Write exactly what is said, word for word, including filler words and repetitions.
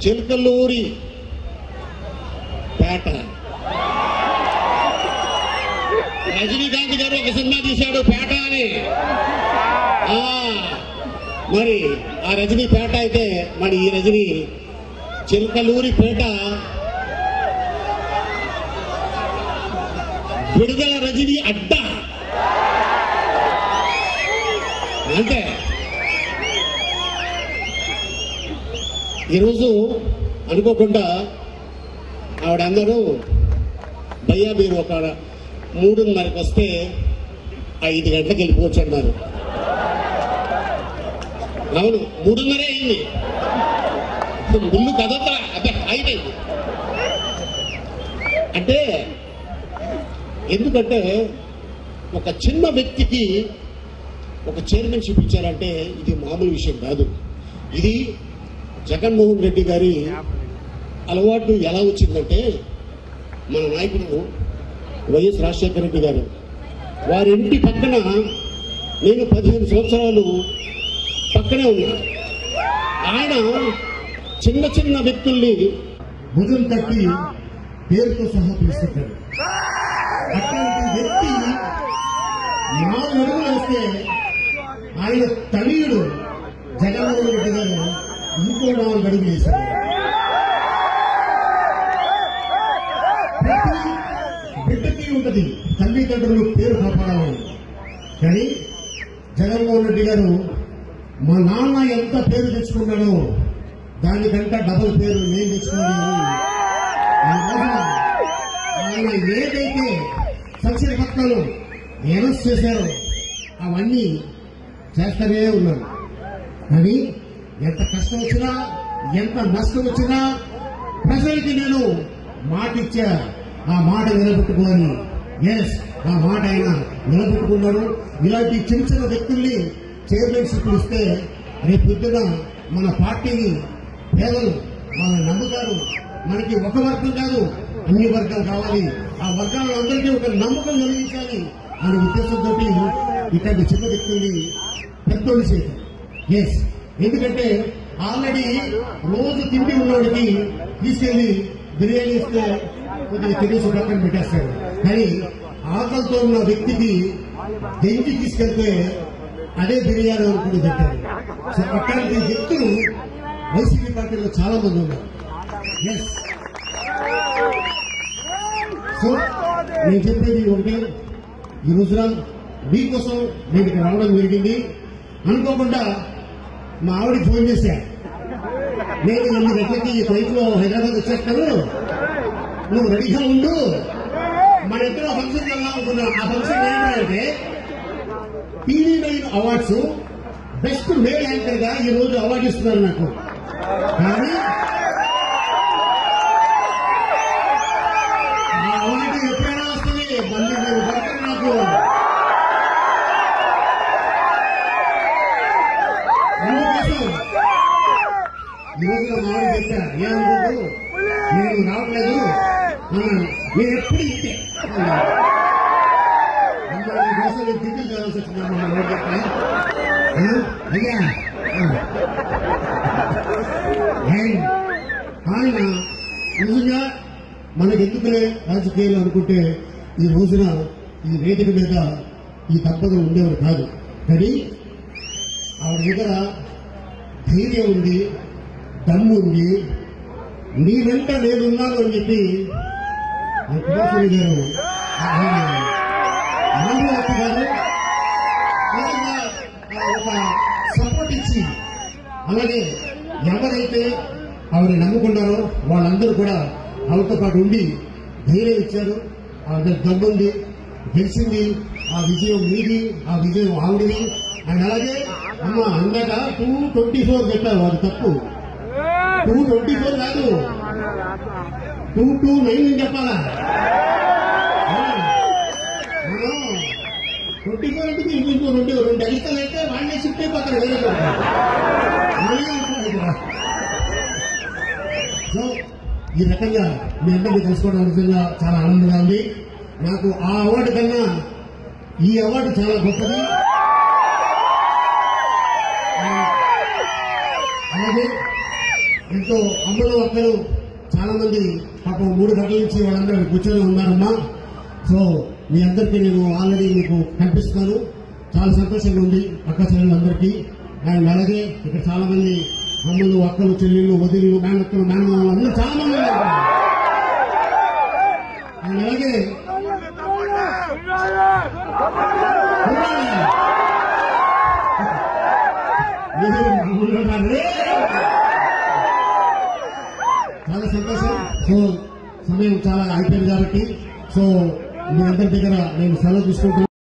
చిలకలూరి పేట. రజనీకాంత్ గారు ఒక సినిమా తీశాడు పేట అని. మరి ఆ రజనీ పేట అయితే మరి ఈ రజనీ చిలకలూరి పేట విడుదల రజనీ అడ్డ అంటే. ఈరోజు అనుకోకుండా ఆవిడందరూ భయ్యా మీరు ఒక మూడున్నరకు వస్తే ఐదు గంటలకు వెళ్ళిపోవచ్చు అన్నారు. అవును, మూడున్నరే అయింది, ముళ్ళు కదతా అదే అయిపోయింది. అంటే ఎందుకంటే ఒక చిన్న వ్యక్తికి ఒక చైర్మన్షిప్ ఇచ్చారంటే ఇది మామూలు విషయం కాదు. ఇది జగన్మోహన్ రెడ్డి గారి అలవాటు ఎలా వచ్చిందంటే, మన నాయకుడు వైఎస్ రాజశేఖర రెడ్డి గారు వారి ఇంటి పక్కన నేను పదిహేను సంవత్సరాలు పక్కనే ఉన్నా. ఆయన చిన్న చిన్న వ్యక్తుల్ని భుజం తట్టి పేరుతో సహా పిలుస్తుంటాడు. అట్లాంటి వ్యక్తి నాలుగు అడుగులు వేస్తే ఆయన తనయుడు జగన్మోహన్ రెడ్డి గారు ఇంకో నాలుగు అడుగులు వేశారు. ప్రతి బిడ్డకి ఉంటుంది తల్లిదండ్రులు పేరు కాపాడాలని. కానీ జగన్మోహన్ రెడ్డి గారు మా నాన్న ఎంత పేరు తెచ్చుకున్నాడో దానికంటే డబుల్ పేరు నేను తెచ్చుకోవాలి. ఆయన ఏదైతే సబ్సిడీ పథకాలు అనౌన్స్ చేశారో అవన్నీ చేస్తూనే ఉన్నారు. కానీ ఎంత కష్టం వచ్చినా ఎంత నష్టం వచ్చినా ప్రజలకి నేను మాట ఇచ్చా, ఆ మాట నిలబెట్టుకోవాలి. ఎస్, ఆ మాట ఆయన నిలబెట్టుకున్నారు. ఇలాంటి చిన్న చిన్న వ్యక్తుల్ని చైర్మన్షిప్లు ఇస్తే రేపు పొద్దున మన పార్టీని పేదలు మన నమ్ముతారు. మనకి ఒక వర్గం కాదు, అన్ని వర్గాలు కావాలి. ఆ వర్గాలందరికీ ఒక నమ్మకం కలిగించాలి అనే ఉద్దేశంతో ఇట్లాంటి చిన్న వ్యక్తుల్ని పెద్దోళ్ళు చేయటం. ఎస్, ఎందుకంటే ఆల్రెడీ రోజు తిండి ఉన్నవాడికి తీసుకెళ్లి బిర్యానీ ఇస్తే కొద్దిగా తినేసి పక్కన పెట్టేస్తాడు. కానీ ఆకలితో ఉన్న వ్యక్తికి దెంచి తీసుకెళ్తే అదే బిర్యానీ అనుకుని పెట్టారు. సో అట్లాంటి వ్యక్తులు వైసీపీ పార్టీలో చాలా మంది ఉన్నారు. ఎస్, సో నేను చెప్పేది ఒకటి, ఈ రోజున మీకోసం నేను ఇక్కడ రావడం జరిగింది. అనుకోకుండా మా ఆవిడకి ఫోన్ చేశా, నేను ఎనిమిది గంటలకి ఈ ఫ్లైట్ లో హైదరాబాద్ వచ్చేస్తాను, నువ్వు రెడీగా ఉండు, మన ఇద్దరు ఫంక్షన్ వెళ్దాం అనుకున్నాం. ఆ ఫంక్షన్ ఏంటంటే TV nine awards best male anchor గా ఈ రోజు అవార్డు ఇస్తున్నారు నాకు. కానీ ఆ అవార్డు ఎప్పుడైనా వస్తుంది, మళ్ళీ నేను దొరకదు నాకు. అందుకోసం ఈ రోజు నా మామిడి చెప్పా, ఏమనుకోదు నేను రావట్లేదు అన్నాను. నేను ఎప్పుడు ఇంతే కోసం నేను తిరిగి చేయాల్సి వచ్చిందమ్మా. చెప్పా అయ్యా ఆయన నిజంగా మనకెందుకులే రాజకీయాలు అనుకుంటే ఈ రోజున ఈ వేదిక మీద ఈ దంపతులు ఉండేవారు కాదు. కానీ ఆవిడ దగ్గర ధైర్యం ఉంది, దమ్ము ఉంది. నీ వెంట నేనున్నాను అని చెప్పి కుమారస్వామి గారు ఆంధ్రవతి గారు నిజంగా ఒక సపోర్ట్ ఇచ్చి, అలాగే ఎవరైతే ఆవిడ నమ్ముకున్నారో వాళ్ళందరూ కూడా ఆవిడతో పాటు ఉండి ధైర్యం ఇచ్చారు. ఆవిడ దమ్ముంది, గెలిచింది, ఆ విజయం మీది, ఆ విజయం ఆవిడది. అండ్ అలాగే అమ్మ అందాక టూ ట్వంటీ ఫోర్ చెప్పారు, అది తప్పు. టూ ట్వంటీ ఫోర్ కాదు, టూ టూ నైన్ అని చెప్పాలా. మనం ట్వంటీ ఫోర్ అంటే ఇంకో రెండు రెండు అడిగితలు అయితే వాళ్ళే షిఫ్ట్ అయిపోతారు వేరే సో ఈ రకంగా మీ అందరినీ తెలుసుకోవడం నిజంగా చాలా ఆనందంగా ఉంది నాకు. ఆ అవార్డు కన్నా ఈ అవార్డు చాలా గొప్పది. అలాగే ఎంతో సో అమ్మలు అక్కలు చాలా మంది పాపం మూడు గంటల నుంచి వాళ్ళందరూ కూర్చొని ఉన్నారమ్మా. సో మీ అందరికీ నేను ఆల్రెడీ మీకు కనిపిస్తున్నాను. చాలా సంతోషంగా ఉంది అక్క చెల్లెళ్ళందరికీ. అండ్ అలాగే ఇక్కడ చాలా మంది అమ్మలు అక్కలు చెల్లెళ్ళు వదిలు మేనక్కలు మేనమామలు అందరూ చాలా మంది ఉన్నారు. అండ్ అలాగే చాలా సంతోషం. సో సమయం చాలా అయిపోయింది కాబట్టి సో మీ అందరి దగ్గర నేను సెలవు తీసుకుంటున్నాను.